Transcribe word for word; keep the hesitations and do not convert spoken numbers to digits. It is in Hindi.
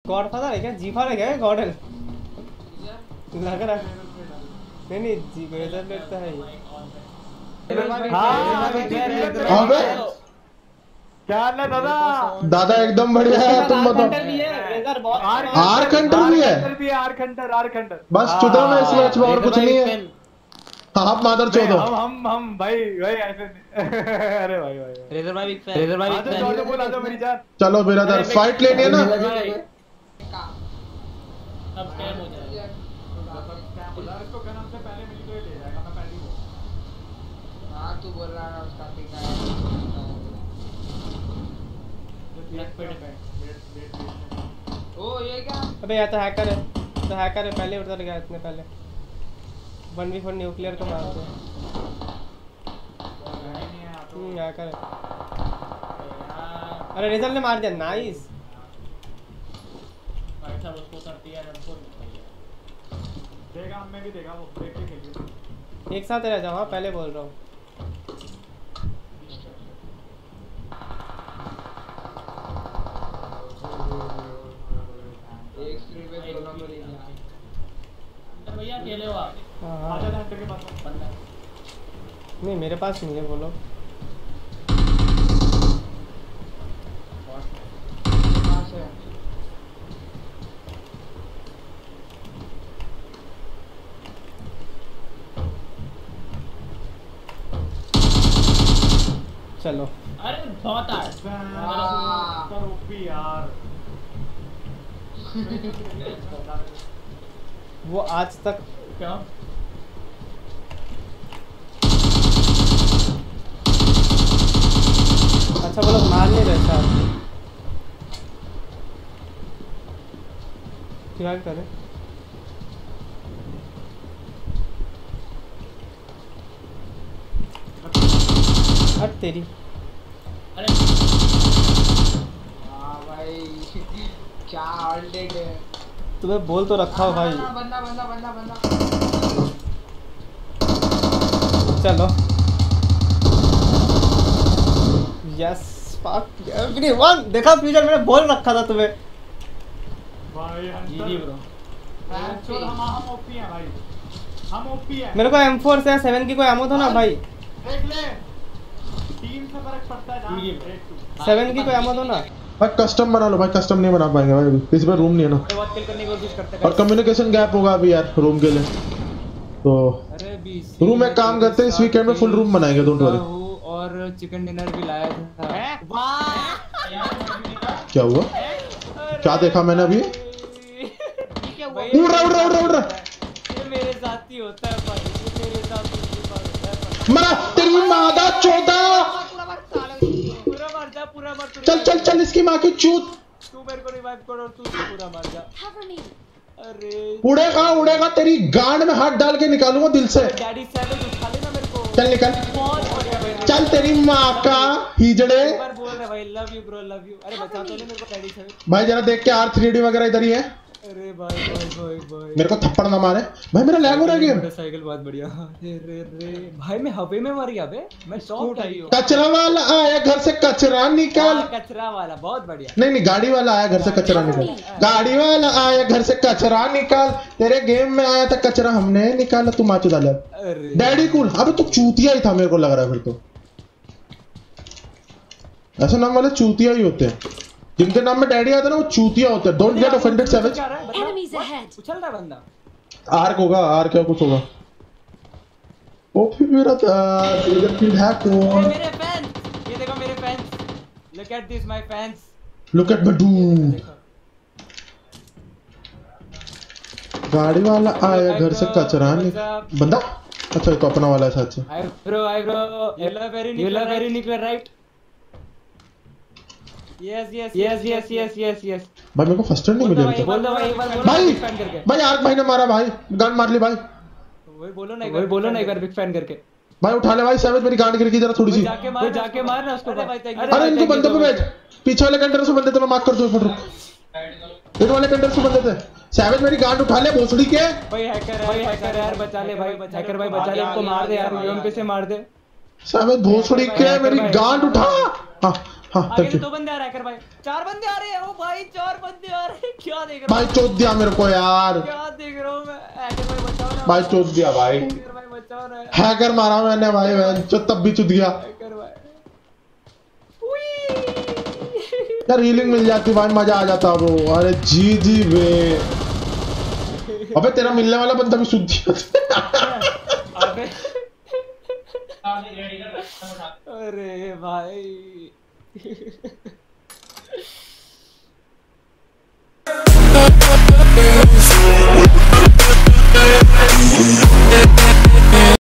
गॉडफादर है क्या? जीफा है क्या? गॉडल लग रहा है। नहीं नहीं जी गॉडल लगता है ये। हाँ अबे क्या हाल है दादा? दादा एकदम बढ़िया है, तुम बताओ। आर्क हंटर भी है? भी आर्क हंटर, आर्क हंटर। बस चुदा मैं इस मैच में, और कुछ नहीं है। आप मादर चौदह। हम हम हम भाई भाई ऐसे अरे भाई भाई रेजर भाई बिग फैन, रेजर भाई बिग फैन। चौदह बोला तो मेरी जान। चलो बिरादर फाइट लेनी है ना? अब स्कैम हो जाएगा। इसको गन से पहले मिली तो ये ले जाएगा, मैं पहले ही बोल। हां तू बोल रहा है उसका पिक है। ओ ये क्या? अबे या तो हैकर है, तो हैकर है, पहले उतर गया इतने पहले। वन वी फोर न्यूक्लियर को मार दो। हम्म हैकर है। अरे रिजल्ट ने मार दिया, नाइस। भाई साहब उसको करती है हमको देगा, मैं भी देगा, वो देख के खेलिए। एक साथ रह जाओ, हाँ पहले बोल रहा हूँ। एक स्क्रीन पे दोनों को ले जा। अंदर भैया अकेले हो आप? हाँ हाँ आजा हंटर के पास बंदा नहीं मेरे पास नहीं है, बोलो। कहां से? चलो अरे बहुत आठ पर ओपी यार। वो आज तक क्या अच्छा वो लोग मार नहीं रहे साहब, क्या करें? हट तेरी। अरे हां भाई क्या हॉल्डेड है। तुम्हें बोल तो रखा हो भाई। बंदा बंदा बंदा बंदा। चलो यस फक एवरीवन, देखा फ्यूचर मैंने बोल रखा था तुम्हें। भाई जी जी हंटर ब्रो। चोर हम हम ओपी हैं भाई, हम ओपी हैं। मेरे को एम फोर से सेवन की कोई एमो दो ना भाई। देख ले टीम से फर्क पड़ता है जान। जी, एक सेवन की कोई एमो दो ना। भाई कस्टम बना लो भाई, कस्टम नहीं बना पाएंगे भाई, इस बार रूम नहीं है ना, बहुत किल करने की कोशिश करते हैं और कम्युनिकेशन गैप होगा अभी यार रूम के लिए। तो अरे बीस रूम एक काम करते हैं, इस वीकेंड में फुल रूम बनाएंगे, डोंट वरी। और चिकन डिनर भी लाया था। वाह क्या हुआ? क्या देखा मैंने अभी? उड़ रहा उड़ रहा उड़ रहा उड़ रहा। ये मेरे साथ ही होता है भाई, ये मेरे साथ ही होता है। मरा तेरी मादा चौदह। पूरा मर जा, पूरा मर जा। चल चल चल इसकी माँ की चूत। तू मेरे को रिवाइव कर और तू पूरा मर जा। अरे उड़ेगा उड़ेगा, तेरी गांड में हाथ डाल के निकालूंगा दिल से। डैडी सेवन उठा लेना मेरे को। चल निकल, बहुत बढ़िया भाई। चल तेरी माँ का हिजड़े। एक बार बोल रहे भाई love you bro, love you. अरे बचा तो ले मेरे को डैडी सेवन। भाई जरा देख के आर थ्री डी वगैरह इधर ही है। अरे भाई भाई भाई भाई मेरे को थप्पड़ ना मारे भाई, मेरा लैग हो रहा है गेम। मोटरसाइकिल बहुत बढ़िया। अरे रे रे भाई मैं हवे में मर गया बे, मैं शॉक आई हूं। कचरा वाला आया घर से कचरा निकाल। कचरा वाला बहुत बढ़िया। नहीं नहीं गाड़ी वाला आया घर से कचरा निकाल। गाड़ी वाला आया घर से कचरा निकाल। तेरे गेम में आया था कचरा, हमने निकाला, तू माचो डाला। अरे डैडी कूल। अबे तू चूतिया ही था मेरे को लग रहा है फिर तो। ऐसे नाम वाले चूतिया ही होते हैं, जिनके नाम में डैडी आता है ना वो चूतिया होते हैं। Don't get offended savage. Enemies ahead. उछल रहा बंदा। आर्क होगा, आर्क क्या कुछ होगा। ओ फिर मेरा इधर फील्ड हैक तो मेरे फैंस, ये देखो मेरे fans, look at this my fans, look at बडू। गाड़ी वाला आया घर से कचरा निकाल। बंदा अच्छा तो अपना वाला है सच। I bro I bro you love very you love very निकल right. Yes yes yes yes yes yes yes. भाई मेरे को फर्स्ट एड नहीं मिली अभी तक। बोल दो भाई एक बार बोलो भाई फैन करके। भाई आर्क भाई ने मारा भाई, गन मार ली भाई। वही बोलो ना एक बार, बोलो ना एक बार बिग फैन करके। भाई उठा ले भाई, सैवेज मेरी गांड गिर गई जरा थोड़ी सी। जाके मार, जाके मार ना उसको। अरे इनको बंदों पे भेज, पीछे वाले कंटेनर से बंदे थे, मैं मार्क कर दूं फट रुक। इन वाले कंटेनर से बंदे थे। सैवेज मेरी गांड उठा ले भोसड़ी के। भाई हैकर है, भाई हैकर है यार, बचा ले भाई, हैकर भाई बचा ले, उसको मार दे यार, यूएमपी से मार दे। सैवेज भोसड़ी के मेरी गांड उठा। हां हाँ आगे थैंक से यू दो बंदे आ रहे हैं, कर भाई चार बंदे आ रहे हैं। ओ भाई चार बंदे आ रहे हैं, क्या देख रहा भाई हूँ चोद दिया मेरे को यार, क्या देख रहा हूँ मैं। हैकर भाई बचाओ ना भाई चोद दिया भाई, हैकर भाई बचाओ ना हैकर मारा मैंने भाई, मैं जो तब भी चुद गया हैकर भाई। उई। यार, हीलिंग मिल जाती भाई, मजा आ जाता वो। अरे जी जी वे, अबे तेरा मिलने वाला बंदा भी सुध दिया अबे अरे भाई